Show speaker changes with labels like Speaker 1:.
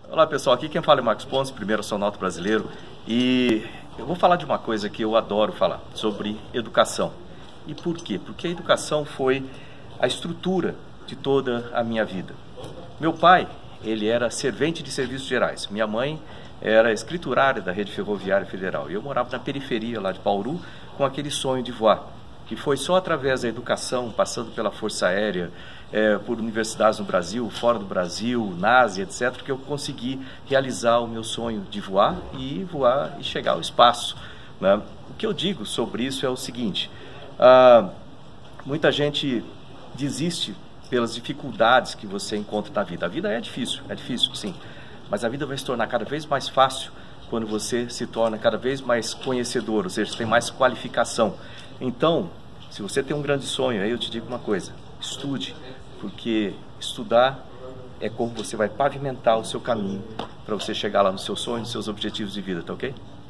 Speaker 1: Olá pessoal, aqui quem fala é Marcos Pontes, primeiro astronauta brasileiro, e eu vou falar de uma coisa que eu adoro falar, sobre educação. E por quê? Porque a educação foi a estrutura de toda a minha vida. Meu pai, ele era servente de serviços gerais, minha mãe era escriturária da Rede Ferroviária Federal, e eu morava na periferia lá de Bauru com aquele sonho de voar. E foi só através da educação, passando pela Força Aérea, por universidades no Brasil, fora do Brasil, NASA, etc., que eu consegui realizar o meu sonho de voar e chegar ao espaço, né? O que eu digo sobre isso é o seguinte, muita gente desiste pelas dificuldades que você encontra na vida. A vida é difícil sim, mas a vida vai se tornar cada vez mais fácil quando você se torna cada vez mais conhecedor, ou seja, você tem mais qualificação. Então, se você tem um grande sonho, aí eu te digo uma coisa, estude, porque estudar é como você vai pavimentar o seu caminho para você chegar lá no seu sonho, nos seus objetivos de vida, tá ok?